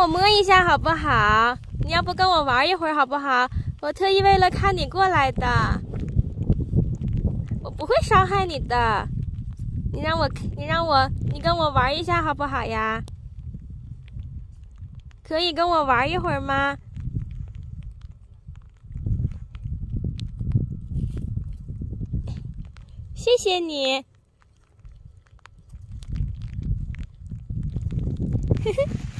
我摸一下好不好？你要不跟我玩一会儿好不好？我特意为了看你过来的，我不会伤害你的。你跟我玩一下好不好呀？可以跟我玩一会儿吗？谢谢你。呵呵。